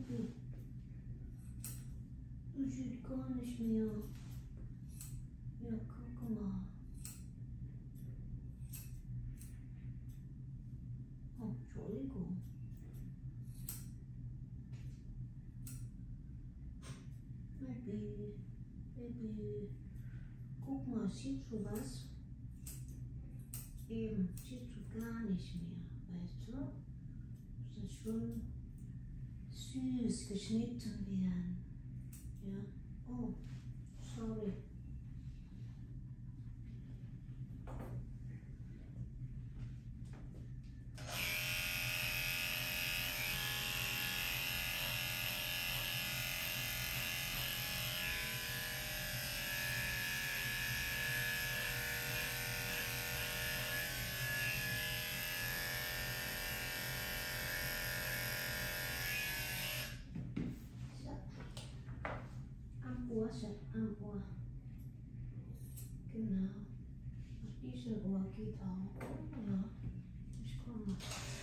Baby. Das sieht gar nicht mehr. Ja, guck mal. Oh, Entschuldigung. Baby, Baby. Guck mal, siehst du was? Eben, siehst du gar nicht mehr, weißt du? Das ist schon süß geschnitten werden. Ja. Oh, sorry. Am Ohr. Genau. Auf diesem Ohr geht auch. Ja, ich komme.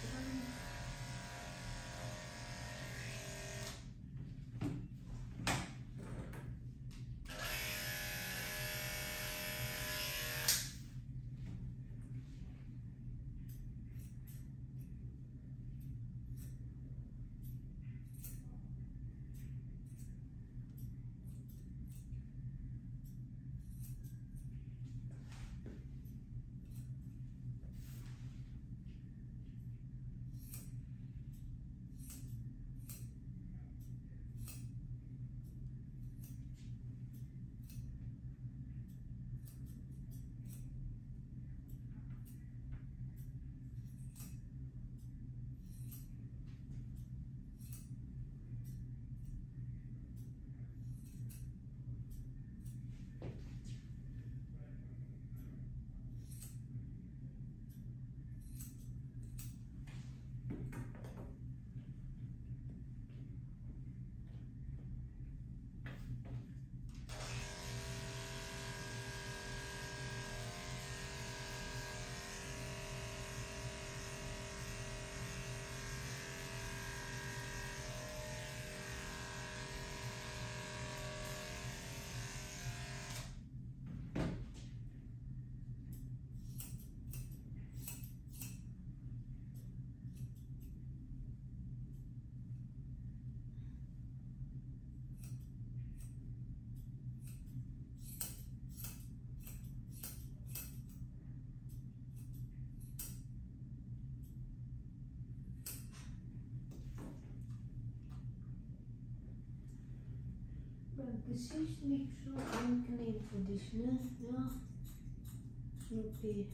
Dein Gesicht liegt so angenehm für dich, ne? Ja. Snoopy.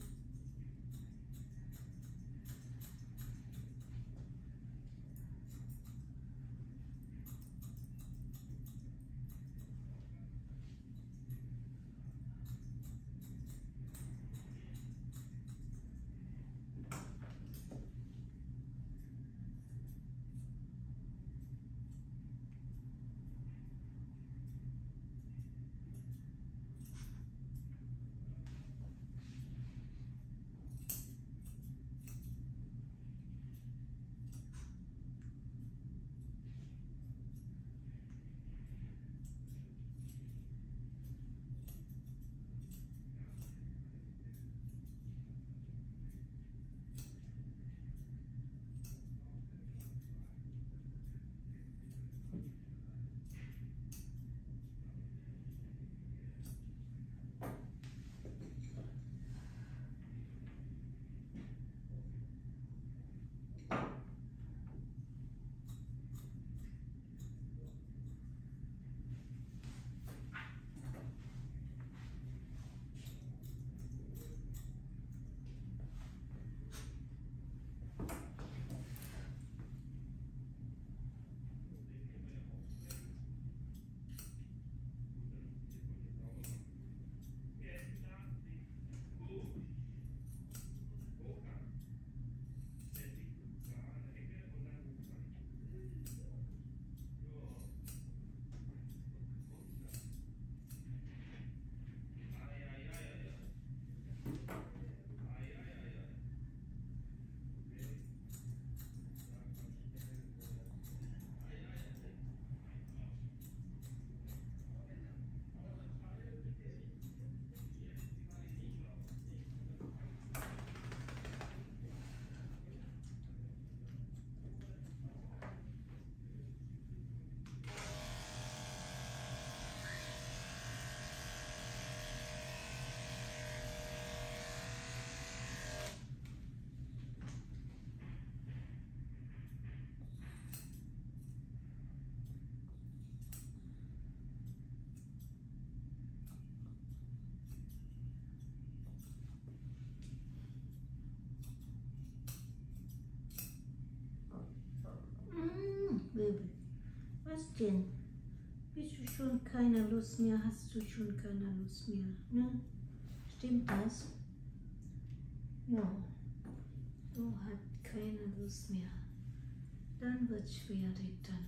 denn? Bist du schon keine Lust mehr? Hast du schon keine Lust mehr? Ne? Stimmt das? Ja. Du hast keine Lust mehr. Dann wird es schwierig dann.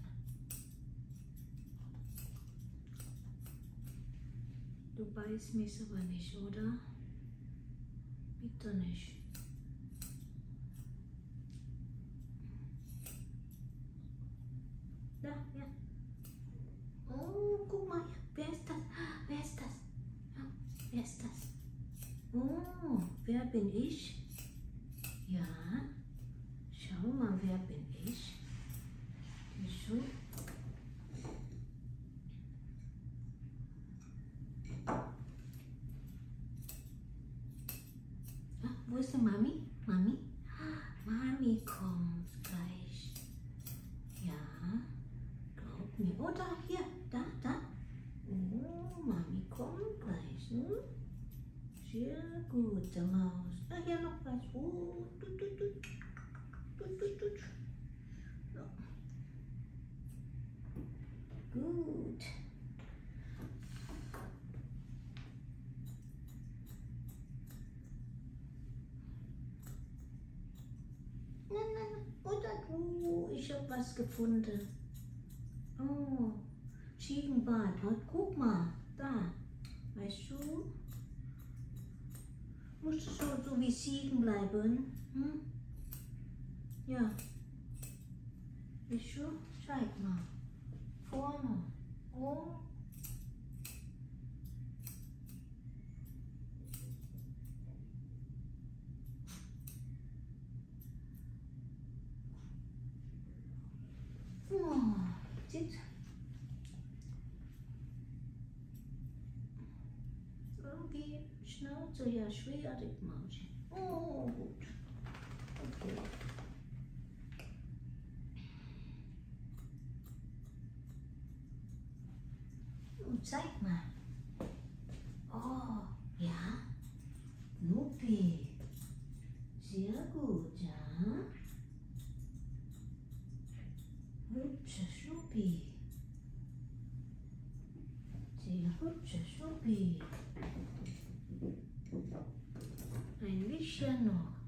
Du beißt mich aber nicht, oder? Bitte nicht. Da, ja. Oh, guck mal, wer ist das? Wer ist das? Ja, wer ist das? Oh, wer bin ich? Ja, schau mal, wer bin ich? Siehst du? Ah, wo ist die Mami? Mami? Mami kommt gleich. Ja, glaub mir. Oh, da, hier, da. Oh, Mami kommt gleich. Hm? Sehr gut, der Maus. Ah, hier noch was. Oh, tut. Ja. Gut. Nein. Oder du, ich habe was gefunden. Oh, Ziegenbart. Oh, guck mal, da. Weißt du? Musst du so wie Ziegen bleiben? Hm? Ja. Weißt du? Zeig mal. Vorne. Oh. Oh. Sieht. Irgendwie Schnauze ja schwierig, Mausi. Oh, gut. Okay. Und zeig mal. Oh, ja. Lupi. Sehr gut, ja. Hübsche Schnuppi. Sehr hübsche Schnuppi. Ein bisschen noch.